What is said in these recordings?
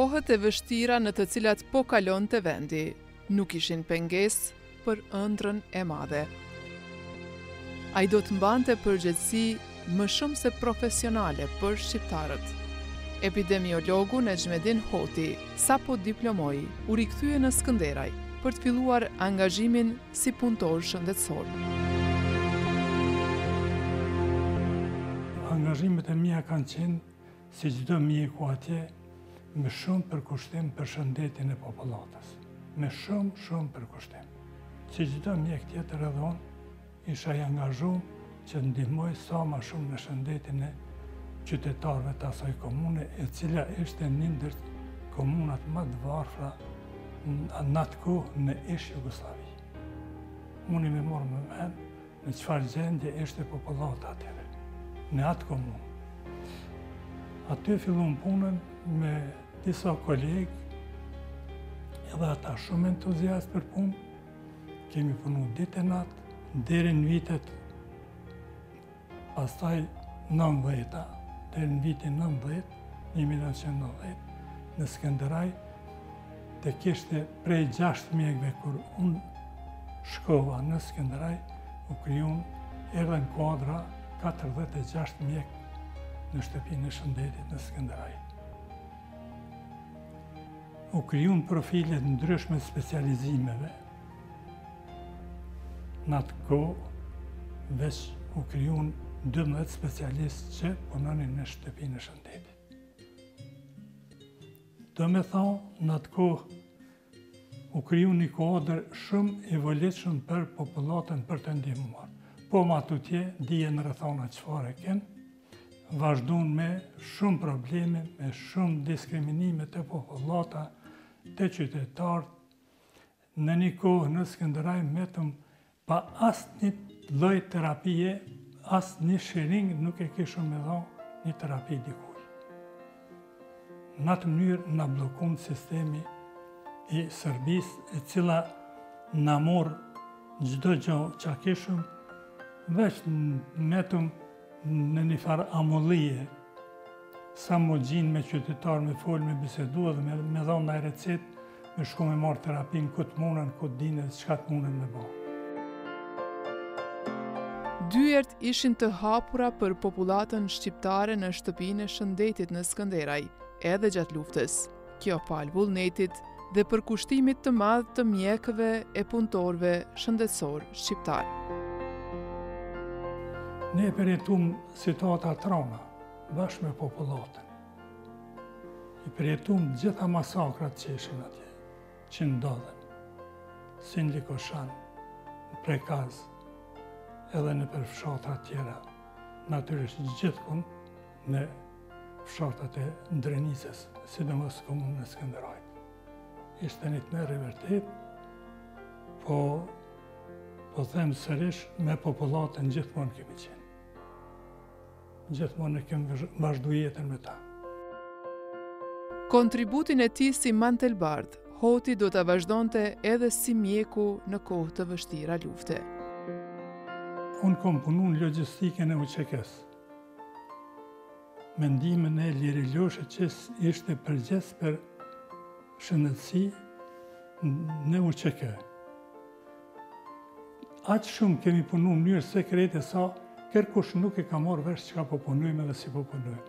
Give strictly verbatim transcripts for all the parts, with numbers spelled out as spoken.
Kohët e vështira në të cilat po kalon të vendi, nuk ishin pengesë për ëndrrën e madhe. Ai do të mbante përgjegjësi më shumë se profesionale për shqiptarët. Epidemiologu Nexhmedin Hoti, sapo diplomoi, u rikthye në Skënderaj për të filluar angazhimin si punëtor shëndetësor. Angazhimet e mia kanë qenë, si çdo mjeku atje, me shumë përkushtim për shëndetin e popullatës. Me shumë, shumë përkushtim. Si çdo mjek tjetër edhe unë isha i angazhuar që të ndihmoj sa më shumë në shëndetin e qytetarëve të asaj komune, e cila ishte një ndër komunat më të varfra në atë kohë në ish Jugosllavi. Unë më morë më mend në çfarë gjendje ishte popullata atyre, në atë komunë. Aty fillon punën me disa kolegë, edhe ata shumë entuziast për punë. Kemi punu ditë e natë, deri në vitet pastaj nëntëdhjetë, deri në vitin nëntëdhjetë, një mijë e nëntëqind e nëntëdhjetë, në Skënderaj, të kishte prej gjashtë mjekëve kur unë shkova në Skënderaj, u krijuan edhe në kuadra katërdhjetë e gjashtë mjekë në shtëpinë e shëndetit në Skënderaj. U krijuan profilet ndryshme të specializimeve. Në atë kohë veç u krijuan dymbëdhjetë specialistë që punonin në shtëpinë e shëndetit. Do me thonë, në atë kohë u krijuan një kuadër shumë i volitshëm për popullatën për të ndihmuar. Po ma tutje, dijen rrethana çfarë kenë, vazhdojnë me shumë probleme, me shumë diskriminime të popullata, të qytetarët, në një kohë në Skënderaj metëm pa asë një lloj terapie, asë një shiring nuk e kishëm me dhonë një terapi dikuj. Në atë mënyrë na bllokon sistemi i Serbisë, e cila na morë çdo gjë që kishëm, veç metëm në një farë amollije, sa më gjinë me qytetarë, me folë, me bisedu dhe me, me dhonë në recet, me shku me marë terapinë këtë munën, këtë dine, çka të munën me bo. Dyert ishin të hapura për popullatën shqiptare në shtëpinë e shëndetit në Skënderaj, edhe gjatë luftës. Kjo palë vullnetit dhe për kushtimit të madh të mjekëve e punëtorëve shëndetësor shqiptar. Ne përjetum situata trona, bashkë me popullatën. I përjetum gjitha masakrat që ishin atje, që ndodhen, si në Likoshan, në Prekaz, edhe në për fshatra tjera, natyrisht gjithkund në fshatrat e Ndrenicës, sidomos komunën e Skënderajt. Ishte një të merë i vërtet, po, po them sërish me popullatën gjithmonë kemi qenë. Gjithmonë e kemë vazhdu jetën me ta. Kontributin e tij si mantelbardh, Hoti do ta vazhdonte edhe si mjeku në kohë të vështira lufte. Unë kom punu në logjistikën e U Q K-s. Mendimin e Liri Loshe që ishte përgjegjës për shëndetësi në U Q K. Aq shumë kemi punu në mënyrë sekrete sa kërkush nuk e ka marrë vesh çka po punojmë dhe si po punojmë.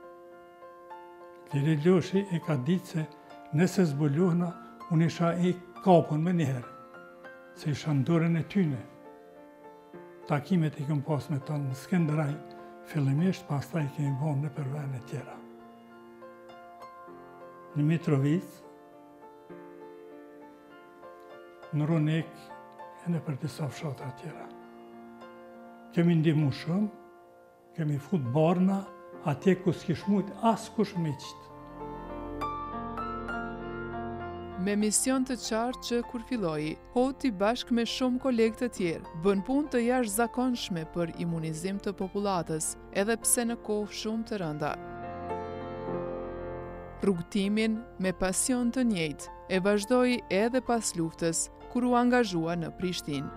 Liri Loshi e ka ditë se nëse zbulohna, unë isha i kapun me njëherë, se isha në dorën e tyne. Takimet i këm pas me tonë në Skënderaj, fillimisht, pastaj kemi vonë në për vende tjera. Në Mitrovic, në Ronek, e në për disa fshatra tjera. Kemi ndihmu shumë, kemi fut barna, atje ku s'kish mujt as kush me qitë. Me mision të qartë që kur filloi, Hoti bashkë me shumë kolegë të tjerë, bën punë të jashtëzakonshme për imunizim të popullatës, edhe pse në kohë shumë të rënda. Rrugtimin me pasion të njëjtë e vazhdoi edhe pas luftës, kur u angazhua në Prishtinë.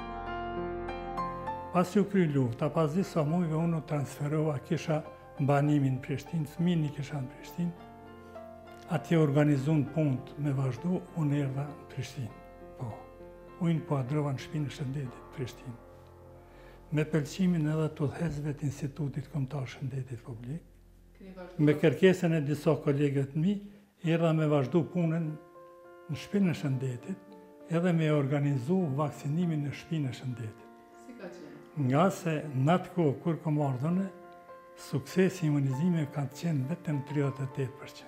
Pas ju kry lufta, pas disa mujve unë u transferova, kisha banimin në Prishtinë, fëmijën i kisha në Prishtinë. atje organizun punët me vazhdu, unë erdha në Prishtinë. Po, unë po adrova në shtëpinë e Shëndetit, Prishtinë. Me pëlqimin edhe të udhëhecëve të Institutit Kombëtar Shëndetit Publik, me kërkesën e disa kolegët mi, erdha me vazhdu punën në shtëpinë e Shëndetit, edhe me organizu vaksinimin në shtëpinë e Shëndetit. Si ka qenë? Nga se në atë kohë kur kom ardhënë, suksesi imunizime ka qenë vetëm tridhjetë e tetë përqind.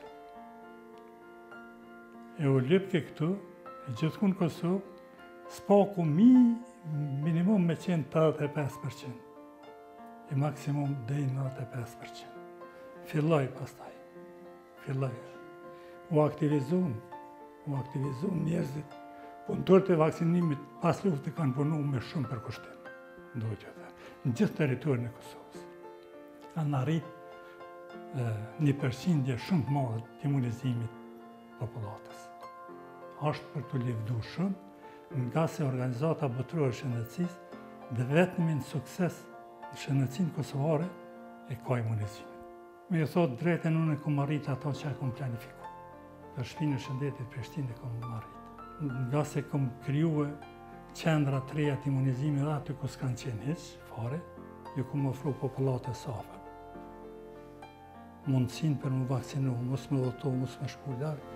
E u lypke këtu, e gjithkun Kosovë, spaku mi minimum me qenë tetëdhjetë e pesë përqind. E maksimum deri nëntëdhjetë e pesë përqind. Filloj pastaj. Filloj. U aktivizun, u aktivizun njerëzit. Punëtorët e vaksinimit pas lufte kanë punu me shumë përkushtim, duhet të them, në gjithë territorin e Kosovës. Kanë arrit një përqindje shumë të madhe të imunizimit popullatës. Është për të lëvdu shumë, nga se organizata botërore e shëndetësisë dhe vetëmin sukses në shëndetësinë kosovare e ka imunizimin. Me ju thot drejten unë e kom arrit ato që e kom planifiku. Për shtëpinë e Shëndetit Prishtinë e kom arrit. Nga se kom kryue qendra të reja të imunizimi dhe aty ku s'kanë qenë hiç, fare, ju kom ofru popullatës afer. Mundësin për më vaksinu, mos me dhoto, mos me shku larg.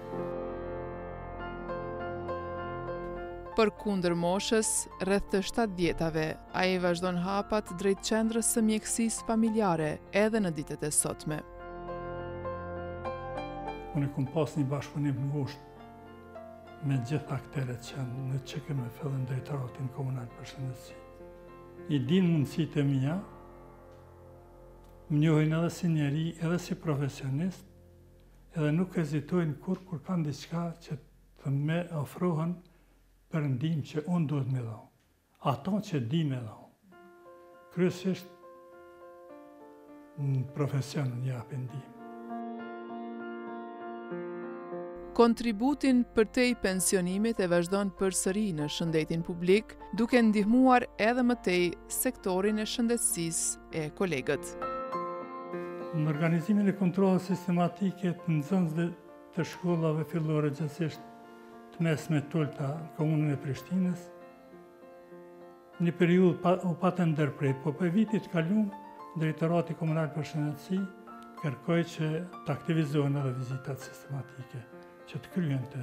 Për kundër moshës, rreth të shtatëdhjetave, ai vazhdon hapat drejt qendrës së mjekësisë familjare edhe në ditët e sotme. Unë kom pas një bashkëpunim në ngushtë me gjithë akteret që janë në që kemë fillim drejtoratin komunal për shëndetësi. I din mundësitë e mia, më njohin edhe si njeri, edhe si profesionist, edhe nuk hezitojnë kur kur kanë diçka që të me ofrohen për ndihmë që unë duhet me dhau. Ato që di me dhau. Kryesisht në profesion në japin ndihmë. Kontributin për te i pensionimit e vazhdon përsëri në shëndetin publik, duke ndihmuar edhe më tej sektorin e shëndetësisë e kolegët. Në organizimin e kontrolës sistematike të nxënësve të shkollave fillore gjithësisht të mesme tulta në komunën e Prishtinës, një periudhë u patën ndërprej, po për vitit kalum, Drejtorati Komunal për Shëndetësi kërkoi që të aktivizohen edhe vizitat sistematike, që të kryen të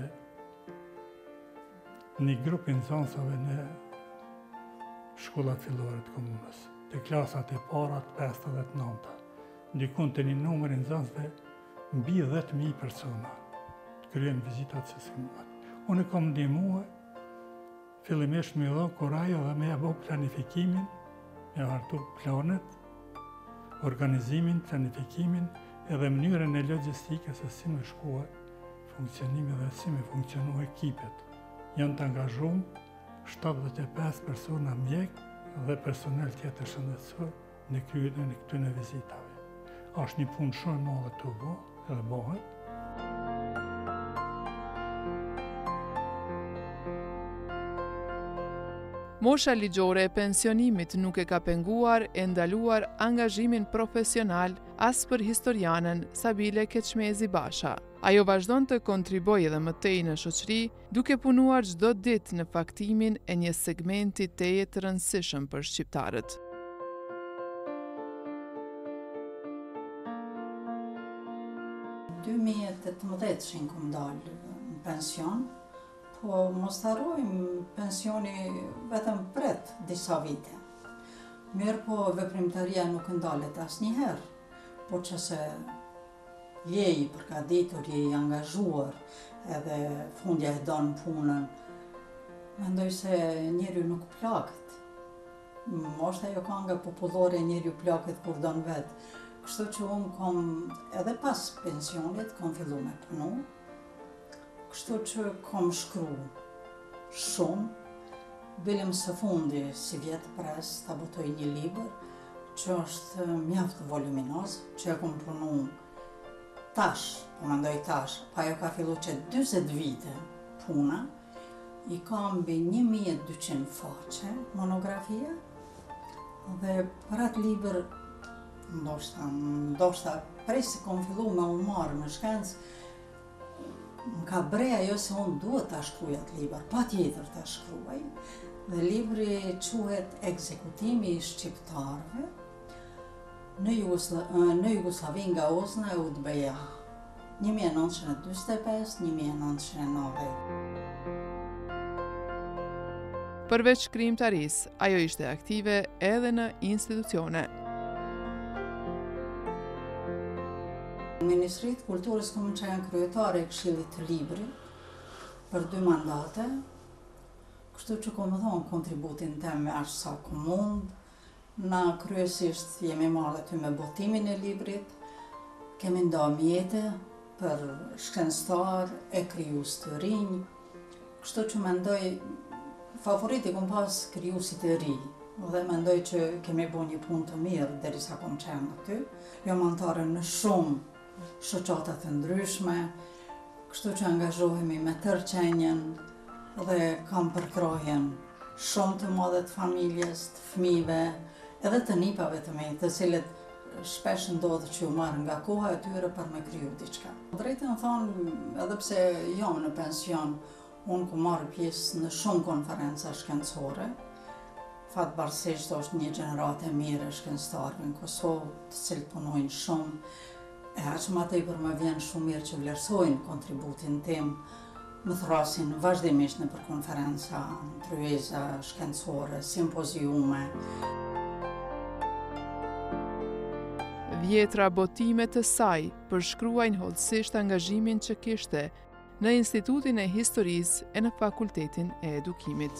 një grupin nxënësave në shkollat fillore të komunës, të klasat e para të pestë dhe të nënta. Ndikon të një numër i nxënësve mbi dhjetë mijë persona të kryen vizitat sistematike. Unë kam ndihmue fillimisht me dhënë kurajo dhe me bë planifikimin, me hartu planet, organizimin, planifikimin edhe mënyrën e logjistikës se si me shkua funksionimi dhe si me funksionu ekipet. Janë të angazhuar shtatëdhjetë e pesë persona mjek dhe personel tjetër shëndetësor në kryerjen e këtyre vizitave. Është një punë shumë e madhe të bë, edhe bëhet. Mosha ligjore e pensionimit nuk e ka penguar e ndaluar angazhimin profesional as për historianën Sabile Keqmezi Basha. Ajo vazhdon të kontribojë edhe më tej në shoqëri, duke punuar çdo ditë në faktimin e një segmenti teje të rëndësishëm për shqiptarët. dy mijë e tetëmbëdhjetë që kom dalë në pension, po mos harrojmë pensioni vetëm pret disa vite. Mirë po veprimtaria nuk ndalet asnjëherë, po që se je i përgatitur, je i angazhuar, edhe fundja e don punën, mendoj se njeriu nuk plaket. Është ajo kënga popullore, njeriu plaket kur don vet. Kështu që unë kom edhe pas pensionit, kom fillu me punu, kështu që kom shkru shumë, bilim së fundi si vjetë pres të botoj një libër, që është mjaft voluminoz, që e kom punu tash, po mendoj tash, pa jo ka fillu që dyzet vite puna, i kam mbi një mijë e dyqind faqe monografia, dhe për atë libër, ndoshta, ndoshta prej se kom fillu me u marrë me shkencë, më ka brej ajo se unë duhet ta shkruaj atë libër, pa tjetër ta shkruaj. Dhe libri quhet Ekzekutimi i shqiptarëve në, Jugosla në Jugoslavi nga Osna e Udbeja, një mijë e nëntëqind e dyzet e pesë - një mijë e nëntëqind e novanta. Përveç krijimtarisë, ajo ishte aktive edhe në institucione. Në Ministritë të Kulturës kam qenë kryetare e Këshillit të Librit për dy mandate, kështu që kam dhënë kontributin tim me aq sa ku mund. Na kryesisht jemi marrë aty me botimin e librit, kemi nda mjete për shkencëtar e krijues të rinj, kështu që mendoj favoriti kom pas krijuesit e ri, dhe mendoj që kemi bërë një punë të mirë derisa kom qenë aty. Jam antare në shumë shoqata të ndryshme, kështu që angazhohemi me tërë qenjen dhe kam përkrohen shumë të madhe të familjes, të fëmijëve, edhe të nipave të mi, të cilët shpesh ndodhë që u marrë nga koha e tyre për me kriju diçka. Drejtën thonë, edhe pse jam në pension, unë ku marrë pjesë në shumë konferenca shkencore. Fatbarësisht është një gjenerate mirë e shkencëtarëve në Kosovë, të cilët punojnë shumë, e aq më tepër më vjen shumë mirë që vlerësojnë kontributin tim, më thrasin vazhdimisht në për konferenca, tryeza shkencore, simpoziume. Vjetra botime të saj përshkruajnë hollësisht angazhimin që kishte në Institutin e Historisë e në Fakultetin e Edukimit.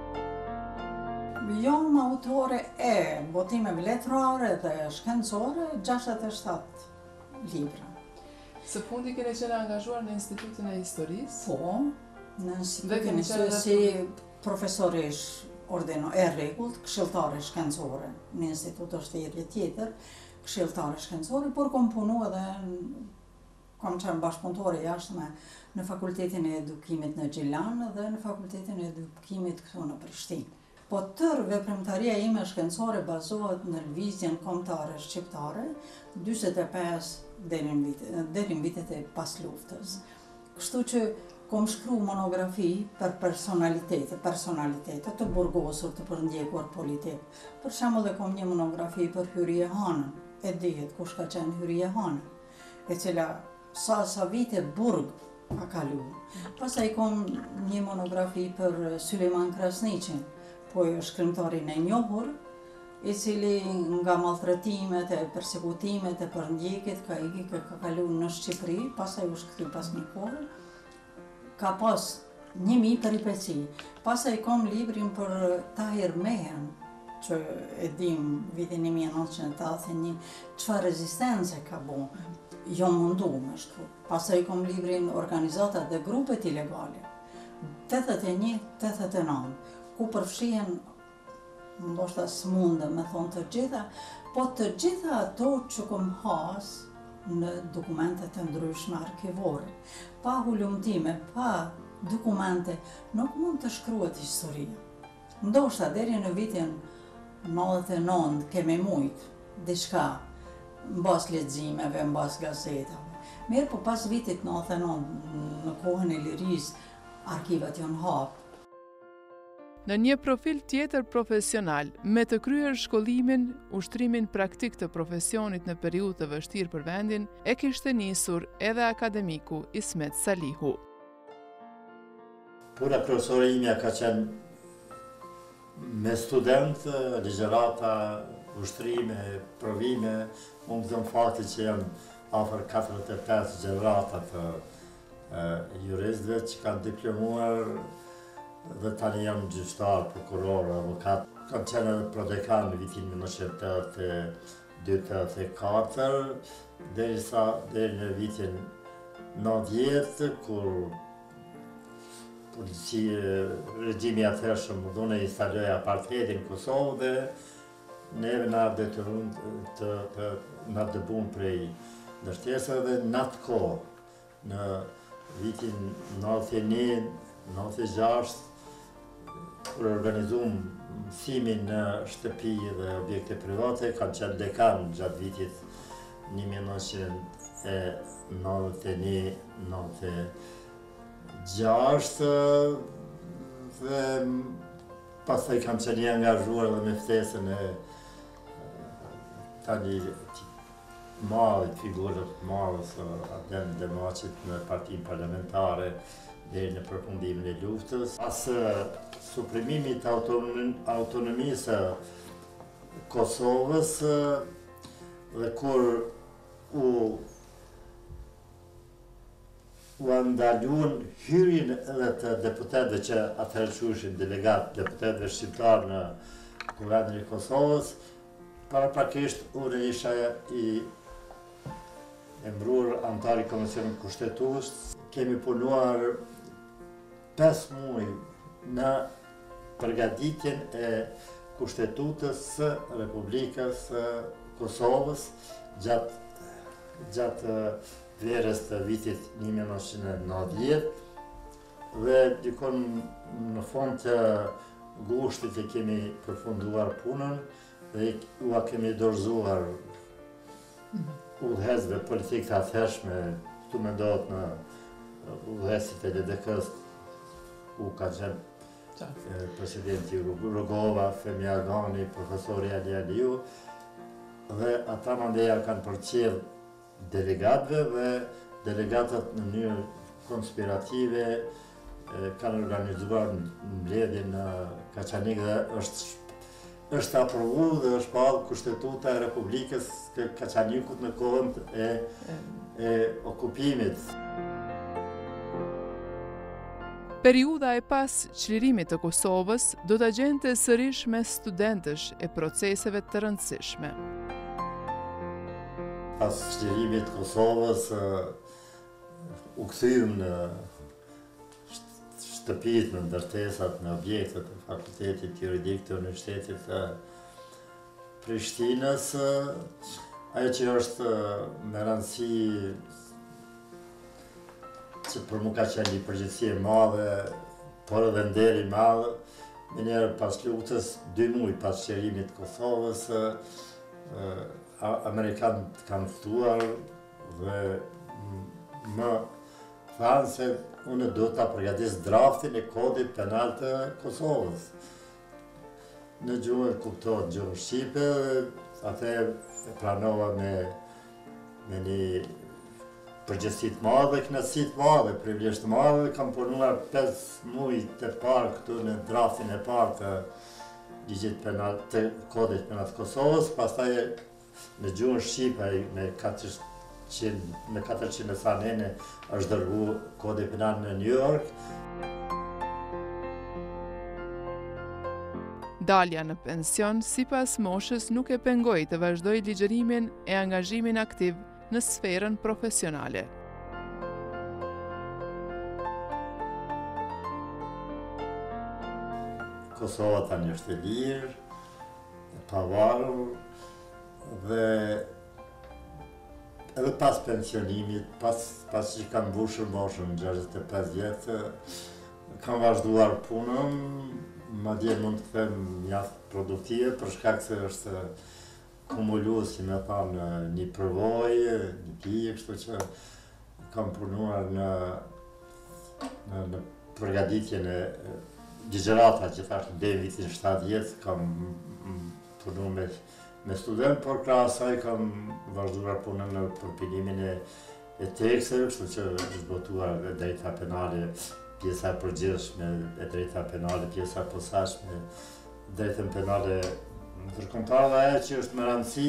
Jam autore e botimeve letrare dhe shkencore, gjashtëdhjetë e shtatë libra. Së fundi keni qenë angazhuar në Institutin e Historisë? Po, në Institutin e Historisë si profesorish ordino e rregullt, këshilltare shkencore. Në institut është thirrje tjetër, këshilltare shkencore, por kom punu edhe kam qenë bashkëpunëtore jashtme në Fakultetin e Edukimit në Gjilan dhe në Fakultetin e Edukimit këtu në Prishtinë. Po tërë veprimtaria ime shkencore bazohet në lëvizjen kombëtare shqiptare, dyzet e pesë deri në vitet e pas luftës. Kështu që kom shkru monografi për personalitete, personalitete të burgosur, të përndjekur politik. Për shembull e kom një monografi për Hyrje Hanën, e dihet kush ka qenë Hyrje Hanën, e cila sa sa vite burg ka kalu. Pastaj kom një monografi për Sulejman Krasniqin, po është shkrimtarin e njohur, i cili nga malltretimet e persekutimet e përndjekit ka iki ka, ka kalu në Shqipëri, pastaj u shkëty pas një kohë, ka pas një mi peripeci. Pastaj kom librin për Tahir Mehen, që e dim vitin një mijë e nëntëqind e tetëdhjetë e një, çfarë rezistence ka bu, jo mundu me shkru. Pastaj kom librin Organizatat dhe grupet ilegale, tetëdhjetë e një tetëdhjetë e nëntë, ku përfshihen, ndoshta s'mundem me thonë të gjitha, po të gjitha ato që kom has në dokumente të ndryshme arkivore. Pa hulumtime, pa dokumente, nuk mund të shkruhet historia. Ndoshta deri në vitin nëntëdhjetë e nëntë kemi mujt diçka mbas leximeve, mbas gazetave. Mirë, po pas vitit nëntëdhjetë e nëntë, në kohën e lirisë, arkivat janë hap. Në një profil tjetër profesional, me të kryer shkollimin, ushtrimin praktik të profesionit në periudhë të vështirë për vendin, e kishte nisur edhe akademiku Ismet Salihu. Puna profesore imja ka qenë me studentë, ligjerata, ushtrime, provime, unë gëzëm fakti që janë afër katërdhjetë e pesë gjenerata të juristëve që kanë diplomuar dhe tani jam gjyqtar, prokuror, avokat. Kam qenë edhe prodekan në vitin mille novecento tetëdhjetë e dy tetëdhjetë e katër, derisa deri në vitin nëntëdhjetë, kur polici, regjimi atëhershëm më dhune instaloi apartheidin në Kosovë dhe neve na detyruan të, të na dëbuan prej ndërtesave dhe në atë kohë, në vitin nëntëdhjetë e një, nëntëdhjetë e gjashtë, kur organizuam mësimin në shtëpi dhe objekte private, kam qenë dekan gjatë vitit një mijë e nëntëqind e nëntëdhjetë e një nëntëdhjetë gjashtë dhe pastaj kam qenë i angazhuar edhe me ftesën e tani madhit, figurët madhës Adem Demaçit në partinë parlamentare deri në përfundimin e luftës. Pas suprimimit të autonomisë Kosovës dhe kur u u ndaluan hyrjen edhe të deputetëve që atëherë quheshin delegat, deputetëve shqiptar në Kuvendin e Kosovës, paraprakisht unë isha i emëruar antar i Komisionit Kushtetues. Kemi punuar pesë muaj në përgatitjen e Kushtetutës së Republikës së Kosovës gjatë gjatë vlerës të vitit një mijë e nëntëqind e nëntëdhjetë dhe dikon në fund të gushtit e kemi përfunduar punën dhe ua kemi dorëzuar udhëhecëve politikë të atëhershme, këtu mendohet në udhëhecit e L D K-s, ku ka qenë presidenti Rugova, Femi Agani, profesori Ali Aliu, dhe ata mandeja kanë përcjell delegatëve dhe delegatët në mënyrë konspirative kanë organizuar mbledhjen në Kaçanik dhe është është aprovuar dhe është ballë Kushtetuta e Republikës së Kaçanikut në kohën e e okupimit. Periudha e pas çlirimit të Kosovës do ta gjente sërish mes studentësh e proceseve të rëndësishme. Pas çlirimit të Kosovës u kthyem në shtëpitë, në ndërtesat, në objektet e Fakultetit Juridik të Universitetit të Prishtinës. Ajo që është me rëndësi që për mu ka qenë një përgjegjësi e madhe, por edhe nder i madh, menjëherë pas luftës, dy muaj pas çlirimit të Kosovës, Amerikanët kanë ftuar dhe më thanë se unë do ta përgatis draftin e kodit penal të Kosovës. Në gjuhën kuptohet gjuhën shqipe, atë e pranova me me një përgjegjësi të madhe, kënaqësi të madhe, privilegj të madhe. Kam punuar pesë muaj të parë këtu në draftin e parë të ligjit penal të kodit penal të Kosovës, pastaj në gjuhën shqipe me katërqind e sa nene është dërguar kodi penal në New York. Dalja në pension sipas moshës nuk e pengoi të vazhdoi ligjërimin e angazhimin aktiv në sferën profesionale. Kosova tani është e lirë, e pavarur, dhe edhe pas pensionimit, pas, pas që kam mbushur moshën gjashtëdhjetë e pesë vjetë, kam vazhduar punën, madje mund të them mjaft produktive, për shkak se është kumuluar, si më thanë, një përvojë, një pije, kështu që kam punuar në në, në përgatitjen e ligjërata që thash deri vitin shtatëdhjetë, kam punuar me me student, por krahas asaj kam vazhduar punën në përpilimin e, e teksteve, kështu që është botuar e drejta penale, pjesa e përgjithshme e drejta penale, pjesa e posaçme, drejtën penale ndërkombëtare. Ajo që është me rëndësi,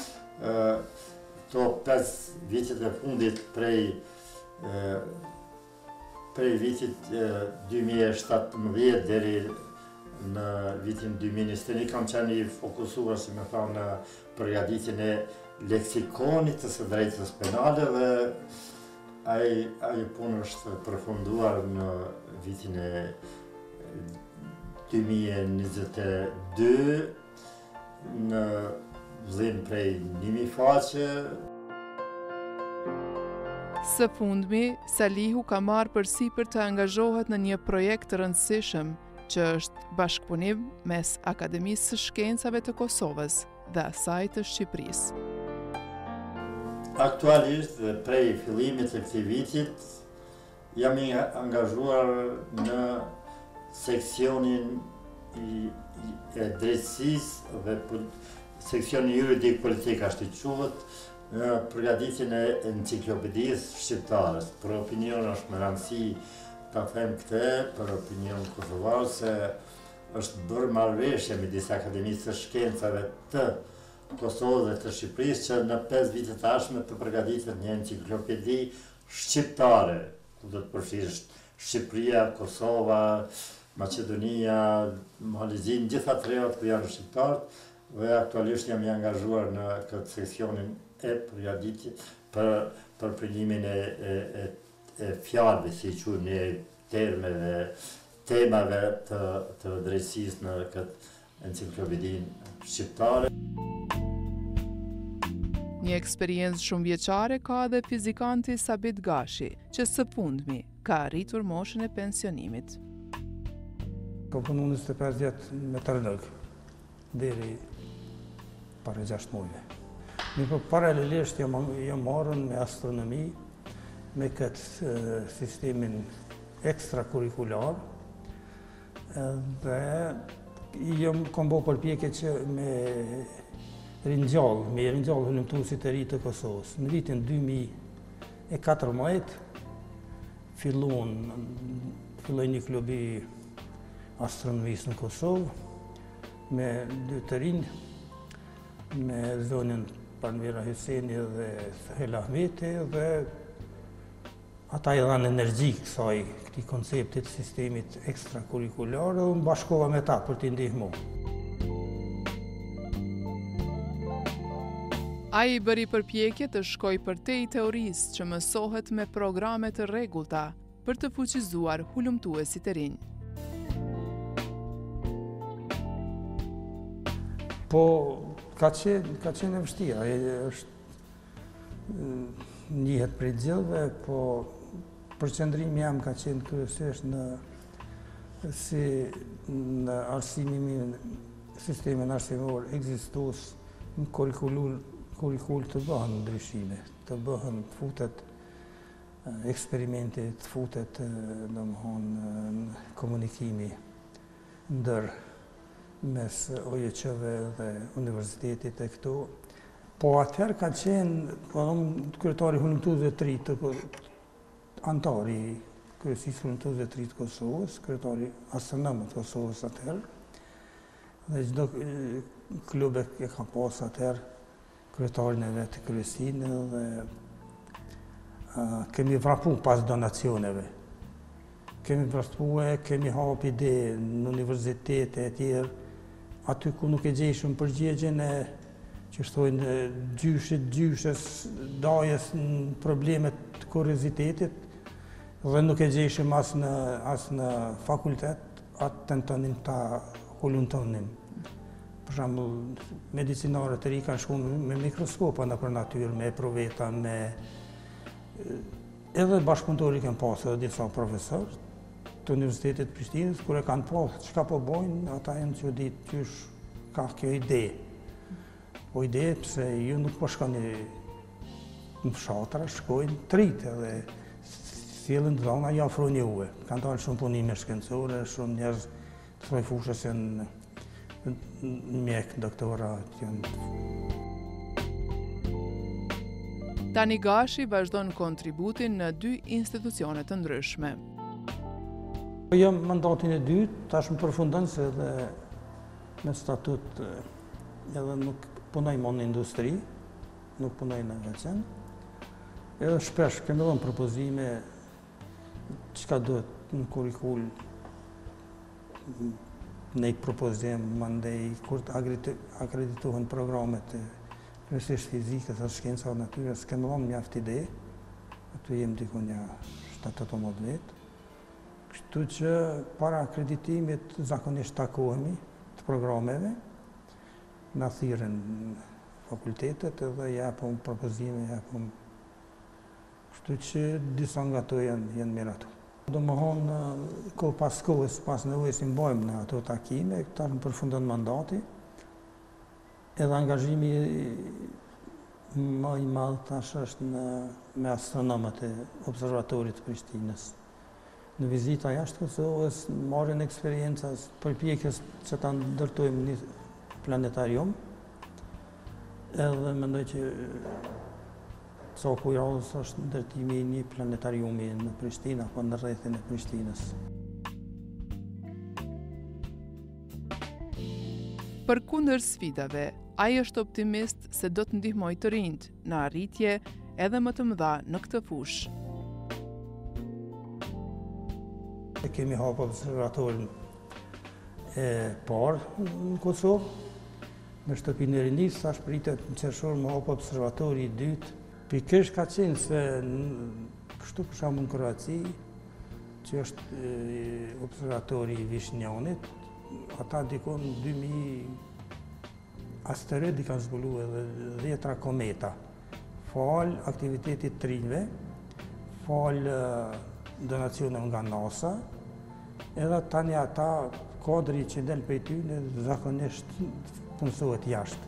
këto pesë vitet e fundit prej e, prej vitit dy mijë e shtatëmbëdhjetë deri në vitin dy mijë e njëzet e një kam qenë i fokusuar, si më thonë, në përgatitjen e leksikonit të së drejtës penale dhe ai punë është përfunduar në vitin e dy mijë e njëzet e dy në vëllim prej një mijë faqe. Së fundmi, Salihu ka marrë përsipër të angazhohet në një projekt të rëndësishëm që është bashkëpunim mes Akademisë së Shkencave të Kosovës dhe asaj të jam i angazhuar në seksionin i, i e drejtësisë dhe seksionin juridik politik ashtu quhet, në përgatitjen e enciklopedisë shqiptare. Për opinion është me rëndësi ta them këtë, për opinion kosovar, se është bërë marrëveshje me disa akademisë të shkencave të Kosovës dhe të Shqipërisë që në pesë vite të ardhshme të përgatitet një enciklopedi shqiptare, ku do të përfshirë Shqipëria, Kosova, Maqedonia, Malizin, gjitha treat ku janë shqiptarët, dhe aktualisht jam i angazhuar në këtë seksionin e përgatitje për përpilimin e, e, e, e fjalëve, si quajmë ne, termeve, temave të, të drejtësisë në këtë enciklopedinë shqiptare. Një eksperiencë shumë vjeçare ka edhe fizikanti Sabit Gashi, që së fundmi ka arritur moshën e pensionimit. Ka punu njëzet e pesë vjetë meteorolog, deri para gjashtë muajve. Mirë po paralelisht jam, jam marrën me astronomi, me këtë e, sistemin ekstrakurikular, dhe jam kam bo përpjekje që me ringjallë, me ringjallë hulumtuesit e ri të Kosovës. Në vitin dy mijë e katërmbëdhjetë fillon, filloi një klubi astronomisë në Kosovë me dy të rinj, me zonën Panvera Hyseni dhe Sahel Ahmeti, dhe ata i dhanë energji kësaj këtij konceptit sistemit ekstrakurikular, dhe unë bashkova me ta për t'i ndihmu. A i bëri përpjekje të shkoj për te i teorisë që mësohet me programe të rregullta për të fuqizuar hulumtuesit e rinj. Po, ka qenë, ka qenë e vështira, është njihet prej gjithëve, po përqendrimi jam ka qenë kryesisht në si në arsimimin, sistemin arsimor ekzistus në kurrikulum kurrikul të bëhen ndryshime, të bëhen të futet eksperimente, të futet domthonë në komunikimi ndër mes O J Q-ve dhe universitetit e këtu. Po atëherë ka qenë, po kryetari hulumtuesve të ri të antari kryesisë hulumtuesve të ri të Kosovës, kryetari astronomët të Kosovës atëherë, dhe çdo klube e ka pas atëherë kryetarin e vetë kryesinë, dhe uh, kemi vrapu pas donacioneve. Kemi vrapu e kemi hap ide në universitete e tjerë, aty ku nuk e gjejshëm përgjigjen e që shtojnë gjyshit, gjyshes, dajes në problemet të kuriozitetit, dhe nuk e gjejshëm as në, as në fakultet, atë tentonin ta hulumtonin. Për shembull, medicinarët e ri kanë shku me mikroskopa në për natyrë, me proveta, me edhe bashkëpunëtori kanë pasë edhe disa profesorë të Universitetit Prishtinës, kur e kanë pasë çka po bojnë, ata janë që ditë qysh ka kjo ide. Po ide pse ju nuk po shkoni në fshatra, shkojnë tritë dhe sjellën zona ja afrojnë juve. Kanë dalë shumë punime shkencore, shumë njerëz të lloj fushës janë mjek, doktorat janë. Tani Gashi vazhdon kontributin në dy institucione të ndryshme. Jam mandatin e dytë, tash më përfundon se edhe me statut edhe nuk punoj më në industri, nuk punoj në veçan. Edhe shpesh kemi dhënë propozime çka duhet në kurrikul, ne i propozim mandej kur të akreditohen programet e kryesisht fizikës dhe shkencave natyrës, kemi dhënë mjaft ide, aty jem diku një shtatë tetëmbëdhjetë vjet. Kështu që para akreditimit zakonisht takohemi të programeve, na thirrën fakultetet edhe japëm propozime, japëm. Kështu që disa nga ato janë, janë miratu. Domethënë, kohë pas kohës, pas nevojës i mbajmë në ato takime, tash më përfundon mandati, edhe angazhimi më i madh tash është në, me astronomët e observatorit të Prishtinës. në vizita jashtë Kosovës, marrin eksperjenca përpjekjes që ta ndërtojmë një planetarium, edhe mendoj që coku i radhës është ndërtimi i një planetariumi në Prishtinë apo në rrethin e Prishtinës. Përkundër sfidave, ai është optimist se do të ndihmojë të rinjt në arritje edhe më të mëdha në këtë fushë. E kemi hapur observatorin e parë në Kosovë, në shtëpinë e rinis, tash pritet në qershor më hap observatori i dytë. Pikërisht ka qenë se kështu për shembull në Kroaci, që është e, observatori i Vishnjanit, ata dikon dy mijë asteroidi kanë zbuluar edhe dhjetra kometa. Fal aktivitetit të rinjve, fal donacione nga NASA, edhe tani ata kodri që del prej tyre zakonisht punësohet jashtë.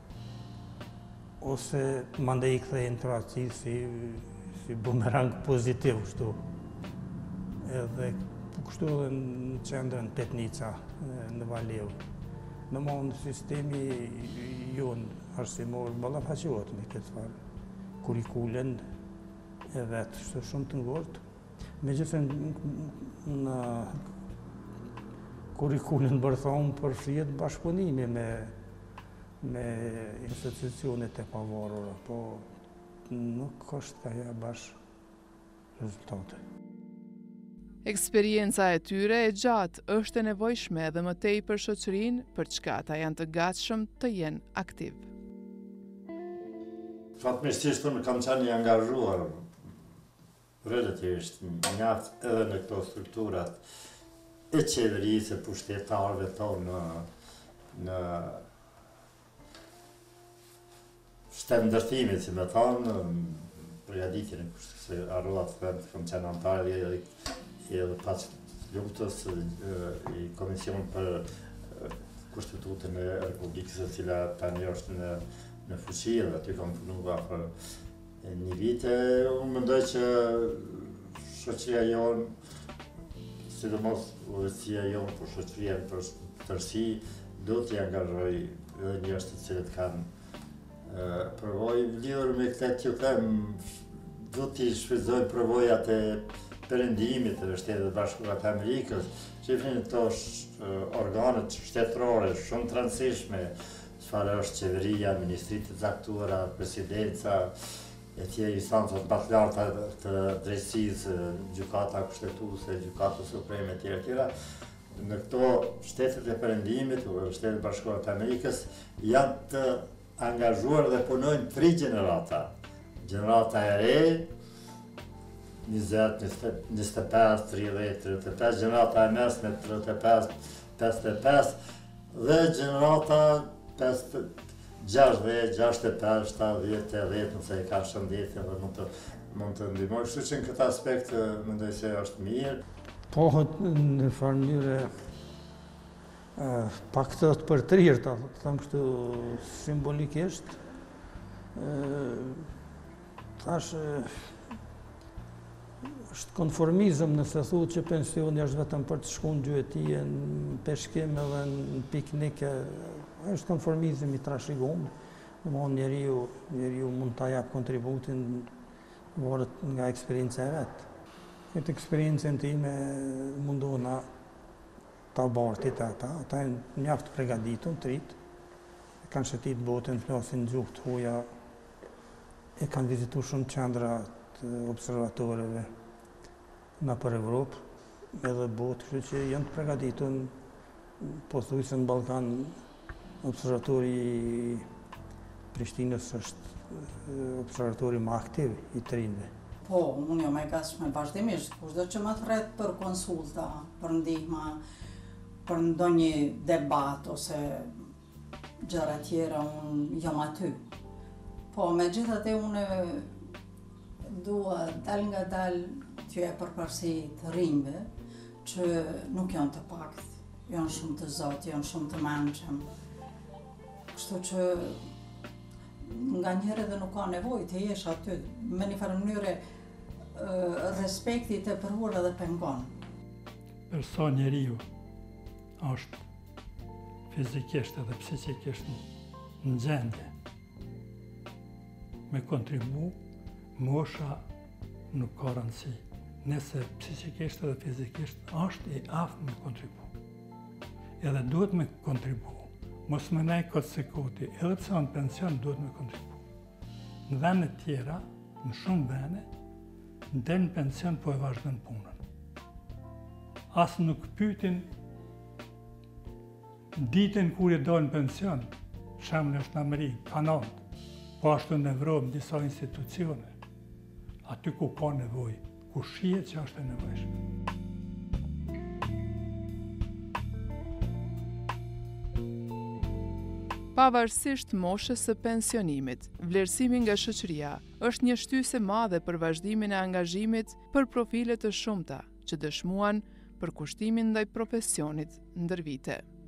Ose mandej i kthehen në Kroaci si, si bumerang pozitiv kështu. Edhe kështu edhe në qendrën Petnica në Valeu. Në mund sistemi jonë arsimor ballafaqohet me këtë farë. Kurikulen e vetë është shumë të ngurtë. Megjithëse në kurikulen bërthon përfshihet bashkëpunimi me me institucionet e pavarura, po nuk është ka ja bashkë rezultate. Eksperienca e tyre e gjatë është e nevojshme edhe më tej për shoqërinë, për çka ata janë të gatshëm të jenë aktiv. Fatmirësisht unë kam qenë i angazhuar relativisht mjaft edhe në këto strukturat e qeverisë, pushtetarëve tonë në, në shtem ndërtimit, si me thonë, përgatitjen e se arrova të them, kam qenë antar edhe edhe pas luftës i Komision për Kushtetutën e Republikës, e cila tani është në në fuqi, dhe aty kam punuar për një vite. Unë mendoj që shoqëria jonë, sidomos udhëheqësia jonë, por shoqëria për tërësi, do t'i angazhoj edhe njerëz të cilët kanë përvojë lidhur me këtë që them, do t'i shfrytëzoj përvojat e perëndimit të Shtetit Bashkuar të Amerikës, që fillin këto organet shtetërore shumë të rëndësishme, çfarë është qeveria, ministritë të caktuara, presidenca, e tjerë instancat më të larta të drejtësisë, gjykata kushtetuese, gjykata supreme e tjera tjera. Në këto shtetet e perëndimit, Shtetet Bashkuar të Amerikës, janë të angazhuar dhe punojnë tri gjenerata. Gjenerata e re, njëzet, njëzet e pesë, tridhjetë, tridhjetë e pesë, gjenerata e mesme, tridhjetë e pesë, pesëdhjetë e pesë, dhe gjenerata gjashtëdhjetë, gjashtëdhjetë e pesë, shtatëdhjetë, tetëdhjetë, nëse e ka shëndetje dhe mund të mund të ndihmoj. Kështu që në këtë aspekt mendoj se është mirë. Po në farë mënyrë pak të të përtrirë, ta thëmë kështu simbolikisht, thash është konformizëm nëse thu që pensioni është vetëm për të shku në gjuetije, në peshkim edhe në piknike, është konformizëm i trashëguar. Domthonë njeriu, njeriu mund ta jap kontributin varet nga eksperienca e vet. Këtë eksperiencën time mundona ta bartit ata, ata janë mjaft përgatitur, trit, kanë shëtit botën, flasin gjuhë të huaja, e kanë vizituar shumë qendra të observatoreve në për Evropë, edhe botë, kështu që janë të përgatitur, pothuajse në Ballkan. Observatori i Prishtinës është observatori më aktiv i të rinjve. Po, unë jam e gatshme vazhdimisht, kushdo që më thret për konsulta, për ndihma, për ndonjë debat ose gjëra tjera, unë jam aty. Po, megjithatë unë dua dal nga dal t'ju e përparësi të rinjve, që nuk janë të pakët, janë shumë të zotë, janë shumë të mençëm. Kështu që nga njëherë edhe nuk ka nevojë të jesh aty, me një farë mënyrë respekti të përhur edhe pengon. për sa njeriu është fizikisht edhe psikikisht në gjendje me kontribu, mosha nuk ka rëndësi. Nëse psikikisht edhe fizikisht është i aftë me kontribu. Edhe duhet me kontribu. Mos më nej këtë se koti, edhe pse në pension duhet me kontribu. Në vene tjera, në shumë vene, në del në pension po e vazhdojnë punën. Asë nuk pytin ditën kur e dojnë në pension, shemën është në Amerikë, Kanadë, po ashtu në Evropë, në disa institucione, aty ku ka nevoj, ku shihet që është e nevojshme. Pavarësisht moshës së pensionimit, vlerësimi nga shoqëria është një shtyse madhe për vazhdimin e angazhimit për profile të shumta që dëshmuan për kushtimin ndaj profesionit ndër vite.